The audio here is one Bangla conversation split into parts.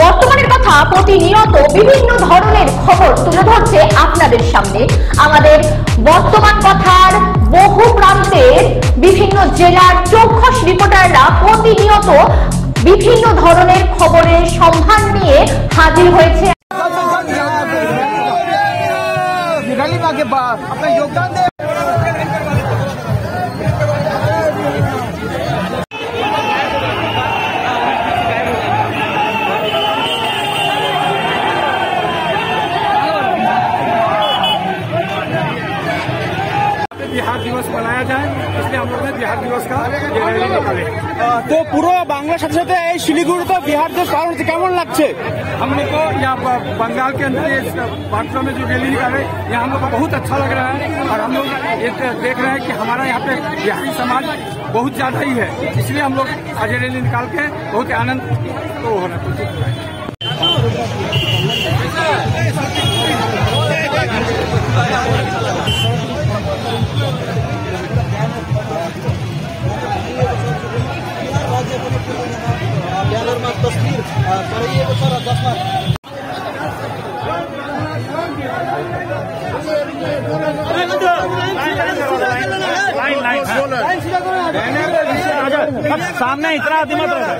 বর্তমানের কথা প্রতিনিয়ত বিভিন্ন ধরনের খবর তুলে ধরছে আপনাদের সামনে আমাদের বর্তমান কথার বহু প্রান্তের বিভিন্ন জেলার চৌখস রিপোর্টাররা প্রতিনিয়ত বিভিন্ন ধরনের খবরের সন্ধান নিয়ে হাজির হয়েছে। बिहार दिवस मनाया जाए, इसलिए हम लोग ने बिहार दिवस का रैली निकाले। तो पूरा बांग्ला साथ साथ शिलीगुड़ी तो बिहार दिवस पालन से केमन लगছে? हम लोग को यहाँ बंगाल के अंदर इस पार्टियों में जो रैली निकाले, यहाँ हम लोग को बहुत अच्छा लग रहा है। और हम लोग ये देख रहे हैं कि हमारा यहाँ पे बिहारी समाज बहुत ज्यादा ही है, इसलिए हम लोग आज रैली निकाल के बहुत आनंद तो हो रहा है। सामने इतना आदमी मत रहो।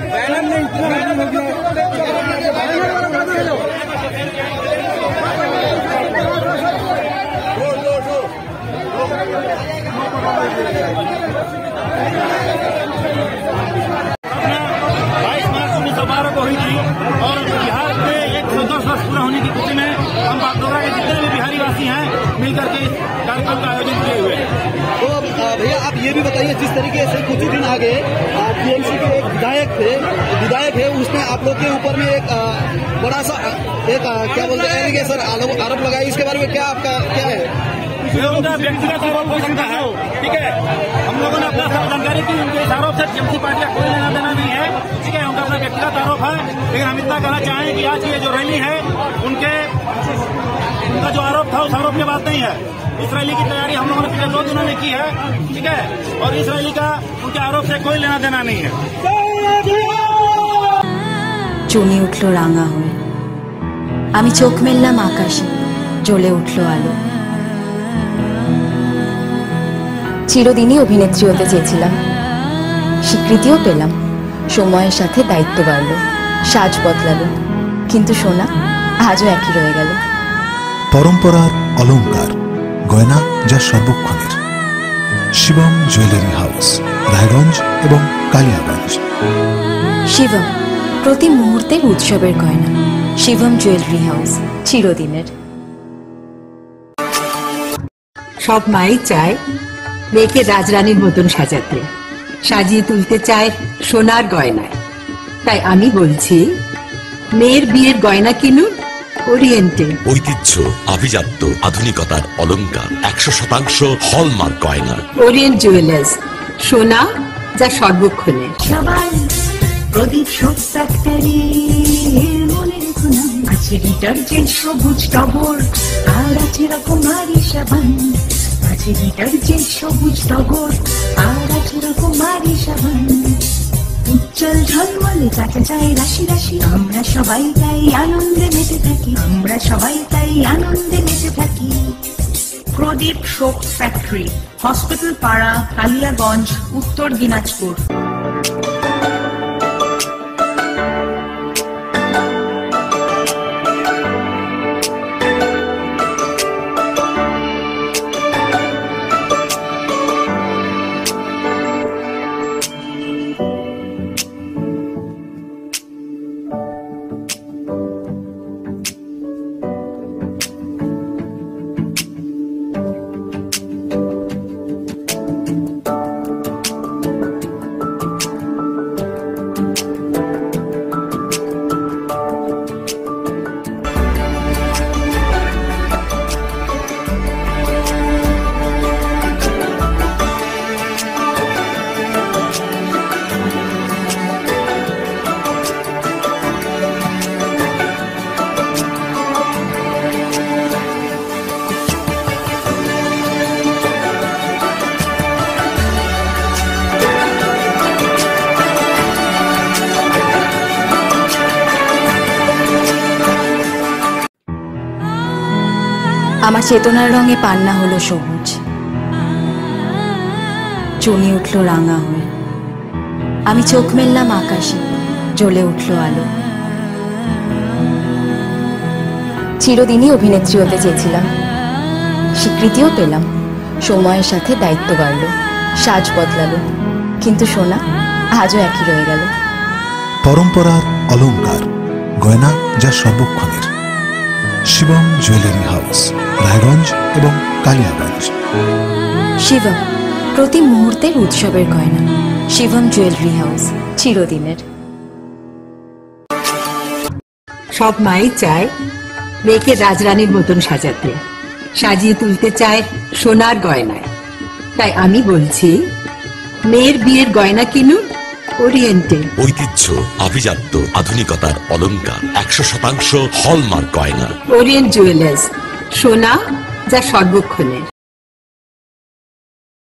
समारोह हुई थी और बिहार में 110 वर्ष पूरा होने की खुशी में हम बागडोगरा के जितने भी बिहारी वासी हैं मिलकर के इस कार्यक्रम का आयोजन किए हुए हैं। तो भैया आप ये भी बताइए, जिस तरीके से कुछ ही दिन आगे टीएमसी के एक विधायक है उसने आप लोग के ऊपर में एक बड़ा सा एक क्या बोलते हैं एलिगेशन आरोप लगाया, इसके बारे में क्या आपका क्या है? उनका व्यक्तिगत आरोप हो सकता है, ठीक है। हम लोगों ने अपना सब जानकारी की, उनके इस आरोप से टीएमसी पार्टी का कोई लेना देना नहीं है, ठीक है। उनका अपना व्यक्तिगत आरोप है, लेकिन हम इतना कहना चाहें कि आज की जो रैली है उनका जो आरोप था उस आरोप की बात नहीं है। इस रैली की तैयारी हम लोगों ने पिछले 2 दिनों में की है, ठीक है। और इस रैली का उनके आरोप से कोई लेना देना नहीं है। চুনি উঠল রাঙা হয়ে, আমি চোখ মেললাম আকাশে, জ্বলে উঠল আলো। চিরদিনই অভিনেত্রী হতে চেয়েছিলাম, স্বীকৃতিও পেলাম। সময়ের সাথে দায়িত্ব বাড়ল, সাজ বদলালো, কিন্তু সোনা আজও একই রয়ে গেল। পরম্পরার অলংকার, গয়না যা সর্বক্ষণের। শিবম জুয়েলারি হাউস, রায়গঞ্জ এবং কালিয়াগঞ্জ। শিবম, প্রতি মুহূর্তের উৎসবের গয়না। শিবম জুয়েলারি হাউস, চিরদিনের। সব মাই চায় মেয়েকে রাজরানীর মতন সাজাতে, সাজিয়ে তুলতে চায় সোনার গয়নায়। তাই আমি বলছি, মেয়ের বিয়ের গয়না কিনুন ওরিয়েন্টে। ঐতিহ্য, আভিজাত্য, আধুনিকতার অলংকার, 100% হলমার্ক গয়না। ওরিয়েন্ট জুয়েলার্স, সোনা যা সর্বক্ষণের। সবাই প্রদীপ শোক ফ্যাক্টরি মনে রেখুন, আছে ডিটারজেন্ট সবুজ টগর, আর আছে রকমারি সাবান। আছে ডিটারজেন্ট সবুজ টগর, আর আছে রকমারি সাবান। উজ্জ্বল ঝলমলে কাঁচা চায় রাশি রাশি, আমরা সবাই তাই আনন্দে মেতে থাকি, আমরা সবাই তাই আনন্দে মেতে থাকি। প্রদীপ শোক ফ্যাক্টরি, হসপিটাল পাড়া, কালিয়াগঞ্জ, উত্তর দিনাজপুর। আমার চেতনার রঙে পান্না হলো সবুজ, চুনি উঠল রাঙা হয়ে। আমি চোখ মেললাম আকাশে, জ্বলে উঠল আলো। চিরদিনই অভিনেত্রী হতে চেয়েছিলাম, স্বীকৃতিও পেলাম। সময়ের সাথে দায়িত্ব বাড়ল, সাজ বদলালো, কিন্তু সোনা আজও একই রয়ে গেল। পরম্পরার অলংকার, গয়না যা সর্বক্ষণের। শিবম জুয়েলারি হাউস, রায়গঞ্জ এবং কালিয়াগঞ্জ। শিবম, প্রতি মুহূর্তের উৎসবের গয়না। শিবম জুয়েলারি হাউস, চিরদিনের। সব মাই চায় মেয়েকে রাজরানীর মতন সাজাতে, সাজিয়ে তুলতে চায় সোনার গয়নায়। তাই আমি বলছি, মেয়ের বিয়ের গয়না কিনুন ওরিয়েন্টে। ঐতিহ্য, আভিজাত্য, আধুনিকতার অলংকার, 100% হলমার্ক গয়না। ওরিয়েন্ট জুয়েলার্স, সোনা যা সর্বক্ষণের।